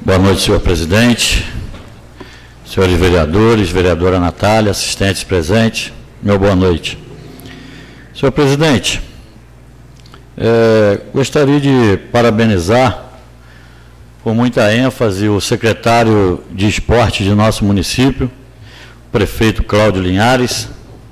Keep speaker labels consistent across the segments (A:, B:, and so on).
A: Boa noite, senhor presidente, senhores vereadores, vereadora Natália, assistentes presentes, meu boa noite. Senhor presidente, gostaria de parabenizar com muita ênfase o secretário de esporte de nosso município, o prefeito Cláudio Linhares,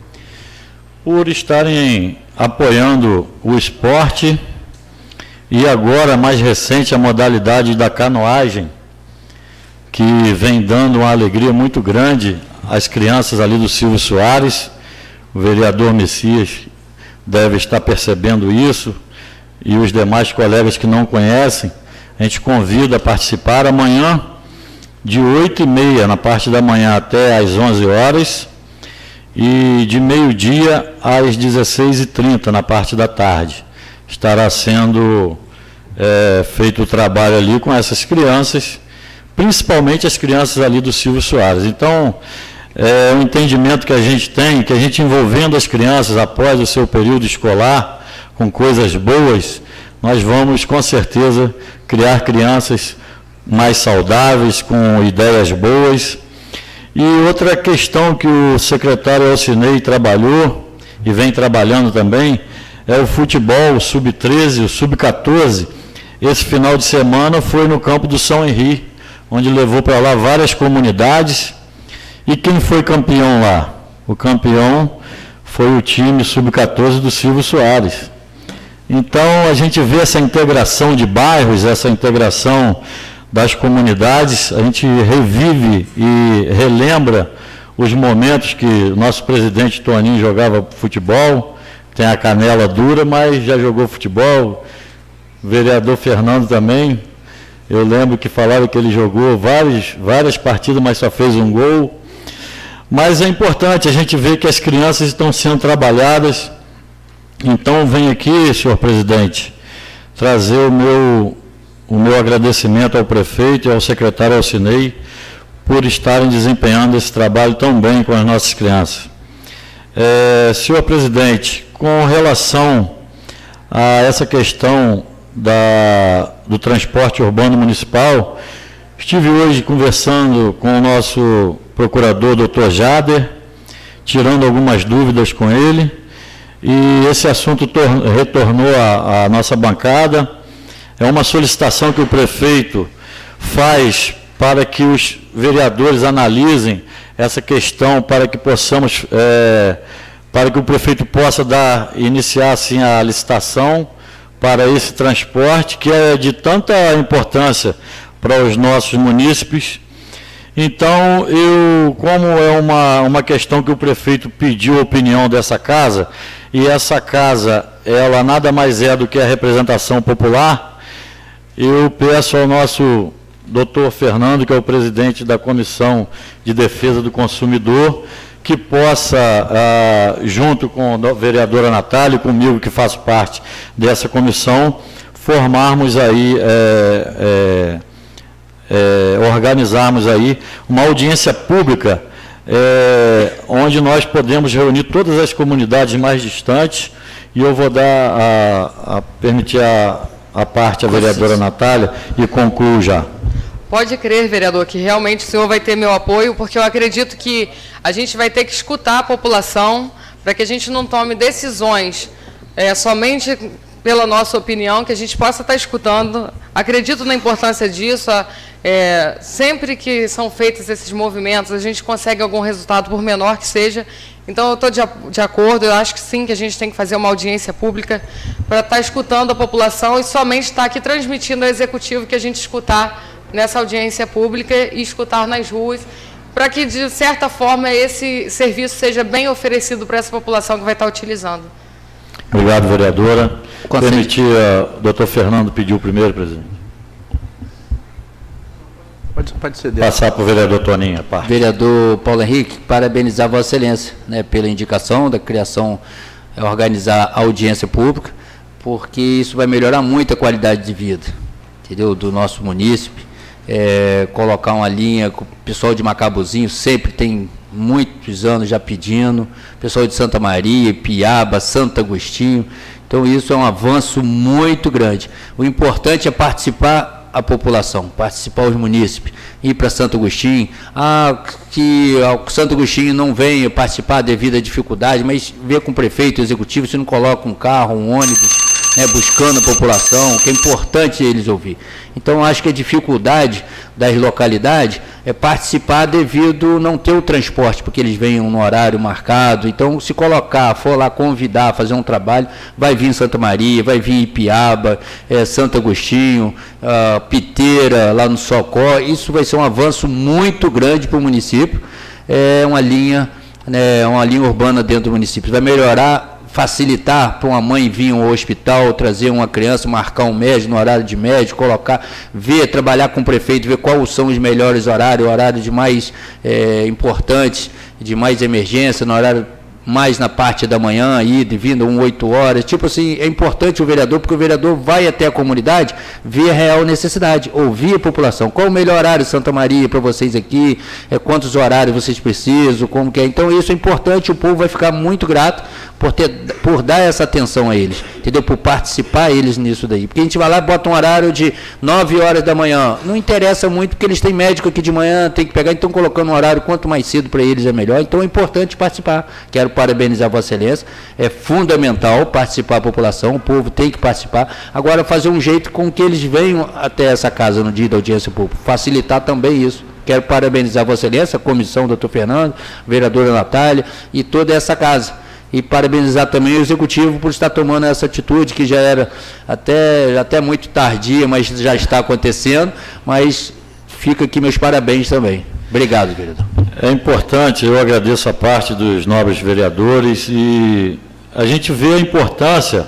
A: por estarem apoiando o esporte e agora, mais recente, a modalidade da canoagem, que vem dando uma alegria muito grande às crianças ali do Silvio Soares. O vereador Messias deve estar percebendo isso, e os demais colegas que não conhecem, a gente convida a participar amanhã, de 8h30 na parte da manhã até às 11 horas, e de meio-dia às 16h30 na parte da tarde. Estará sendo feito o trabalho ali com essas crianças, principalmente as crianças ali do Silvio Soares. Então, o entendimento que a gente tem, que a gente envolvendo as crianças após o seu período escolar, com coisas boas, nós vamos, com certeza, criar crianças mais saudáveis, com ideias boas. E outra questão que o secretário Alcinei trabalhou, e vem trabalhando também, é o futebol, o sub-13, o sub-14. Esse final de semana foi no campo do São Henri, onde levou para lá várias comunidades. E quem foi campeão lá? O campeão foi o time sub-14 do Silvio Soares. Então, a gente vê essa integração de bairros, essa integração das comunidades, a gente revive e relembra os momentos que o nosso presidente Toninho jogava futebol, tem a canela dura, mas já jogou futebol, o vereador Fernando também, eu lembro que falaram que ele jogou várias partidas, mas só fez um gol. Mas é importante a gente ver que as crianças estão sendo trabalhadas. Então, venho aqui, senhor presidente, trazer o meu agradecimento ao prefeito e ao secretário Alcinei por estarem desempenhando esse trabalho tão bem com as nossas crianças. Senhor presidente, com relação a essa questão do transporte urbano municipal, estive hoje conversando com o nosso procurador, doutor Jader, tirando algumas dúvidas com ele, e esse assunto retornou à nossa bancada. É uma solicitação que o prefeito faz para que os vereadores analisem essa questão, para que possamos, para que o prefeito possa iniciar assim a licitação para esse transporte, que é de tanta importância para os nossos munícipes. Então, como é uma questão que o prefeito pediu a opinião dessa casa, e essa casa, ela nada mais é do que a representação popular, eu peço ao nosso doutor Fernando, que é o presidente da Comissão de Defesa do Consumidor, que possa, junto com a vereadora Natália e comigo, que faço parte dessa comissão, formarmos aí, organizarmos aí uma audiência pública, onde nós podemos reunir todas as comunidades mais distantes, e eu vou permitir a parte à vereadora Natália e concluo já.
B: Pode crer, vereador, que realmente o senhor vai ter meu apoio, porque eu acredito que a gente vai ter que escutar a população para que a gente não tome decisões somente pela nossa opinião, que a gente possa estar escutando. Acredito na importância disso. Sempre que são feitos esses movimentos, a gente consegue algum resultado, por menor que seja. Então, eu estou de acordo, eu acho que sim, que a gente tem que fazer uma audiência pública para estar escutando a população e somente estar aqui transmitindo ao executivo que a gente escutar nessa audiência pública e escutar nas ruas, para que, de certa forma, esse serviço seja bem oferecido para essa população que vai estar utilizando.
A: Obrigado, vereadora. Permitir, o doutor Fernando pediu primeiro, presidente.
C: Pode ser.
A: Passar para o vereador Toninho, a parte.
C: Vereador Paulo Henrique, parabenizar Vossa Excelência, né, pela indicação da criação, organizar a audiência pública, porque isso vai melhorar muito a qualidade de vida, entendeu, do nosso munícipe. Colocar uma linha com o pessoal de Macabuzinho, sempre tem muitos anos já pedindo, pessoal de Santa Maria, Piaba, Santo Agostinho. Então, isso é um avanço muito grande. O importante é participar a população, participar os munícipes, ir para Santo Agostinho, que o Santo Agostinho não venha participar devido à dificuldade, mas ver com o prefeito, o executivo, se não coloca um carro, um ônibus, buscando a população, que é importante eles ouvir. Então, acho que a dificuldade das localidades é participar devido não ter o transporte, porque eles venham no horário marcado. Então, se colocar, for lá convidar, fazer um trabalho, vai vir em Santa Maria, vai vir em Ipiaba, Santo Agostinho, Piteira, lá no Socó. Isso vai ser um avanço muito grande para o município. É uma linha urbana dentro do município. Vai melhorar, facilitar para uma mãe vir ao hospital, trazer uma criança, marcar um médico no horário de médico, colocar, trabalhar com o prefeito, ver quais são os melhores horários, horário de mais importantes, de mais emergência, no horário mais na parte da manhã, aí, vindo 8 horas, tipo assim, é importante o vereador, porque o vereador vai até a comunidade, ver a real necessidade, ouvir a população, qual o melhor horário Santa Maria para vocês aqui, quantos horários vocês precisam, como que é, então isso é importante, o povo vai ficar muito grato por dar essa atenção a eles, entendeu? Por participar eles nisso daí, porque a gente vai lá e bota um horário de 9 horas da manhã, não interessa muito, porque eles têm médico aqui de manhã, tem que pegar, então colocando um horário quanto mais cedo para eles é melhor, então é importante participar. Quero parabenizar Vossa Excelência, é fundamental participar a população, o povo tem que participar, agora fazer um jeito com que eles venham até essa casa no dia da audiência pública, facilitar também isso. Quero parabenizar Vossa Excelência, a comissão, doutor Fernando, vereadora Natália e toda essa casa. E parabenizar também o executivo por estar tomando essa atitude, que já era até muito tardia, mas já está acontecendo, mas fica aqui meus parabéns também. Obrigado, vereador.
A: É importante, eu agradeço a parte dos nobres vereadores e a gente vê a importância,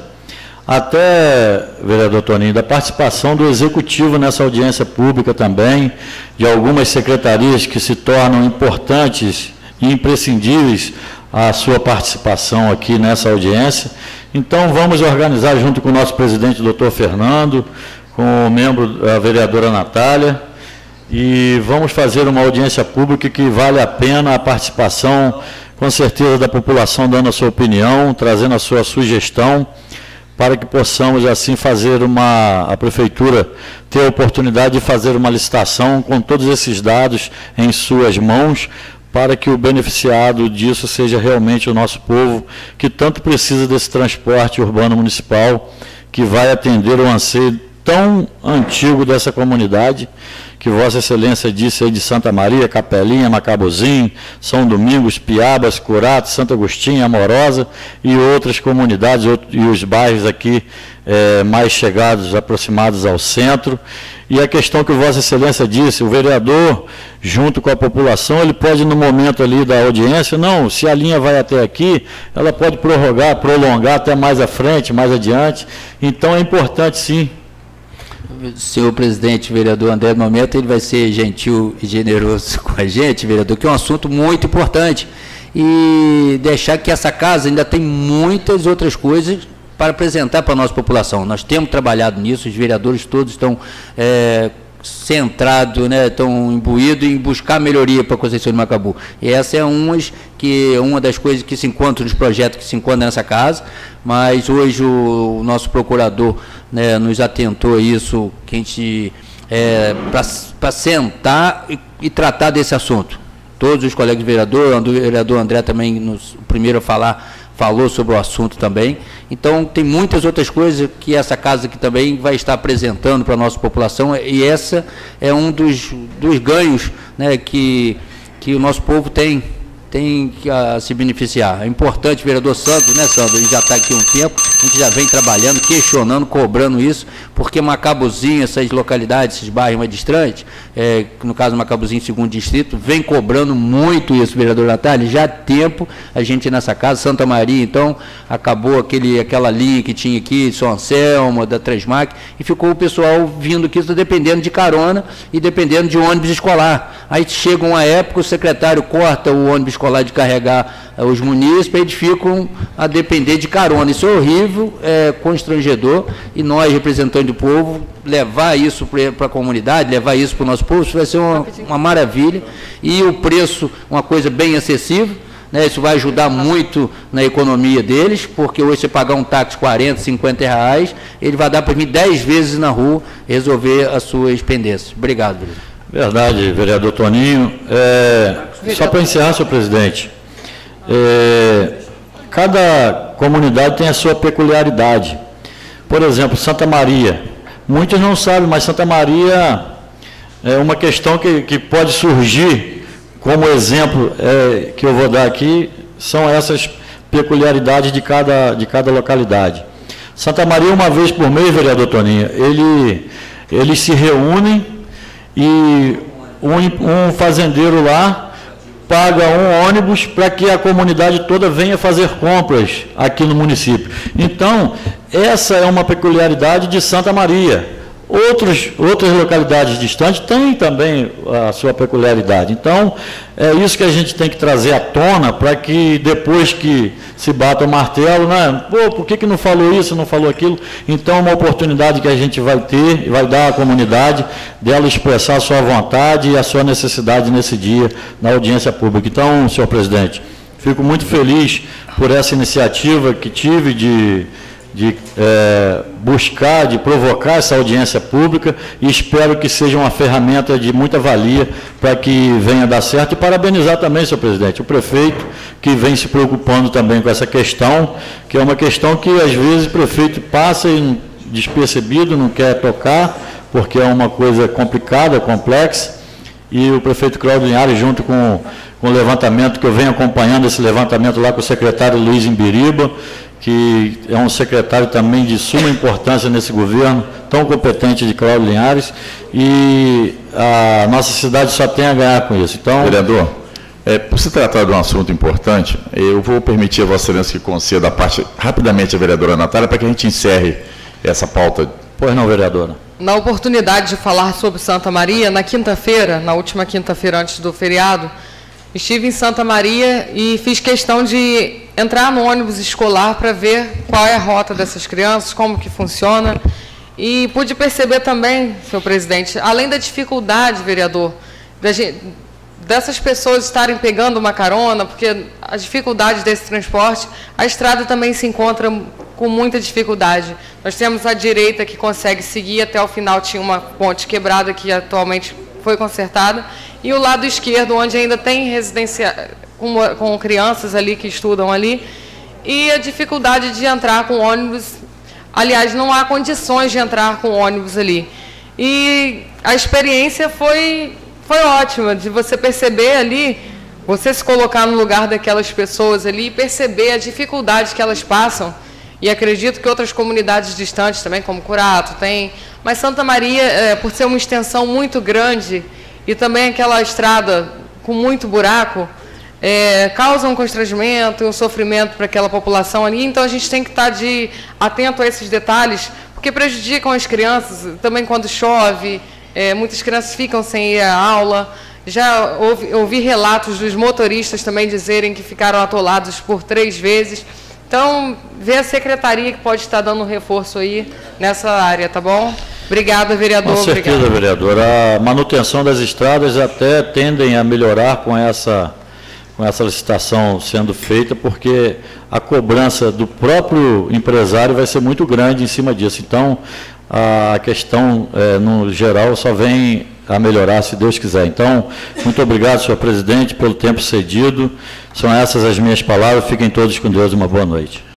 A: até, vereador Toninho, da participação do executivo nessa audiência pública também, de algumas secretarias que se tornam importantes e imprescindíveis a sua participação aqui nessa audiência. Então, vamos organizar junto com o nosso presidente, doutor Fernando, com o membro, a vereadora Natália, e vamos fazer uma audiência pública que vale a pena a participação, com certeza, da população dando a sua opinião, trazendo a sua sugestão, para que possamos, assim, fazer a prefeitura ter a oportunidade de fazer uma licitação com todos esses dados em suas mãos, para que o beneficiado disso seja realmente o nosso povo, que tanto precisa desse transporte urbano municipal, que vai atender o anseio tão antigo dessa comunidade, que Vossa Excelência disse aí de Santa Maria, Capelinha, Macabuzinho, São Domingos, Piabas, Curato, Santo Agostinho, Amorosa e outras comunidades e os bairros aqui mais chegados, aproximados ao centro. E a questão que Vossa Excelência disse, o vereador, junto com a população, ele pode, no momento ali da audiência, não, se a linha vai até aqui, ela pode prolongar até mais à frente, mais adiante. Então, é importante, sim.
C: Senhor presidente, vereador André, no momento ele vai ser gentil e generoso com a gente, vereador, que é um assunto muito importante. E deixar que essa casa ainda tem muitas outras coisas para apresentar para a nossa população. Nós temos trabalhado nisso, os vereadores todos estão centrados, estão imbuídos em buscar melhoria para a Conceição de Macabu. E essa é uma das coisas que se encontra nos projetos que se encontram nessa casa, mas hoje o nosso procurador nos atentou a isso, que a gente, para sentar e tratar desse assunto. Todos os colegas vereadores, o vereador André também, o primeiro a falar, falou sobre o assunto também. Então, tem muitas outras coisas que essa casa aqui também vai estar apresentando para a nossa população, e essa é um dos ganhos que o nosso povo tem que se beneficiar. É importante, vereador Sandro, Sandro? A gente já está aqui um tempo, a gente já vem trabalhando, questionando, cobrando isso, porque Macabuzinho, essas localidades, esses bairros mais distantes, no caso Macabuzinho, segundo distrito, vem cobrando muito isso, vereador Natália, já há tempo a gente nessa casa, Santa Maria, então, acabou aquela linha que tinha aqui, São Anselmo, da Transmac, e ficou o pessoal vindo aqui, dependendo de carona e dependendo de ônibus escolar. Aí chega uma época, o secretário corta o ônibus escolar de carregar os munícipes, eles ficam a depender de carona. Isso é horrível, é constrangedor, e nós, representantes do povo, levar isso para a comunidade, levar isso para o nosso povo, isso vai ser uma maravilha, e o preço, uma coisa bem acessível, né? Isso vai ajudar muito na economia deles, porque hoje você pagar um táxi 40, 50 reais, ele vai dar para mim 10 vezes na rua resolver as suas pendências. Obrigado, vereador.
A: Verdade, vereador Toninho. Só para encerrar, senhor presidente, cada comunidade tem a sua peculiaridade. Por exemplo, Santa Maria. Muitos não sabem, mas Santa Maria é uma questão que pode surgir como exemplo que eu vou dar aqui, são essas peculiaridades de cada localidade. Santa Maria, uma vez por mês, vereador Toninho, eles se reúnem e um fazendeiro lá paga um ônibus para que a comunidade toda venha fazer compras aqui no município. Então, essa é uma peculiaridade de Santa Maria. Outras localidades distantes têm também a sua peculiaridade. Então, é isso que a gente tem que trazer à tona para que depois que se bata o martelo, né? Pô, por que não falou isso, não falou aquilo? Então, é uma oportunidade que a gente vai ter, vai dar à comunidade, dela expressar a sua vontade e a sua necessidade nesse dia na audiência pública. Então, senhor presidente, fico muito feliz por essa iniciativa que tive de buscar, de provocar essa audiência pública e espero que seja uma ferramenta de muita valia para que venha dar certo. E parabenizar também, senhor presidente, o prefeito que vem se preocupando também com essa questão, que é uma questão que às vezes o prefeito passa despercebido, não quer tocar, porque é uma coisa complicada, complexa, e o prefeito Cláudio Linhares, junto com o levantamento, que eu venho acompanhando esse levantamento lá com o secretário Luiz Imbiriba, que é um secretário também de suma importância nesse governo, tão competente de Cláudio Linhares, e a nossa cidade só tem a ganhar com isso. Então,
D: vereador, por se tratar de um assunto importante, eu vou permitir a Vossa Excelência que conceda a parte rapidamente à vereadora Natália para que a gente encerre essa pauta.
A: Pois não, vereadora.
B: Na oportunidade de falar sobre Santa Maria, na quinta-feira, na última quinta-feira antes do feriado, estive em Santa Maria e fiz questão de entrar no ônibus escolar para ver qual é a rota dessas crianças, como que funciona. E pude perceber também, senhor presidente, além da dificuldade, vereador, dessas pessoas estarem pegando uma carona, porque a dificuldade desse transporte, a estrada também se encontra com muita dificuldade. Nós temos a direita que consegue seguir até o final, tinha uma ponte quebrada que atualmente foi consertada, e o lado esquerdo, onde ainda tem residência com crianças ali que estudam ali, e a dificuldade de entrar com ônibus. Aliás, não há condições de entrar com ônibus ali. E a experiência foi ótima, de você perceber ali, você se colocar no lugar daquelas pessoas ali e perceber a dificuldade que elas passam. E acredito que outras comunidades distantes também, como Curato, tem. Mas Santa Maria, por ser uma extensão muito grande e também aquela estrada com muito buraco, causa um constrangimento e um sofrimento para aquela população ali. Então, a gente tem que estar atento a esses detalhes, porque prejudicam as crianças. Também quando chove, muitas crianças ficam sem ir à aula. Já ouvi relatos dos motoristas também dizerem que ficaram atolados por 3 vezes. Então, vê a secretaria que pode estar dando um reforço aí nessa área, tá bom? Obrigada, vereador.
A: Com certeza, vereador. A manutenção das estradas até tendem a melhorar com essa licitação sendo feita, porque a cobrança do próprio empresário vai ser muito grande em cima disso. Então, a questão, no geral, só vem a melhorar, se Deus quiser. Então, muito obrigado, senhor presidente, pelo tempo cedido. São essas as minhas palavras. Fiquem todos com Deus. Uma boa noite.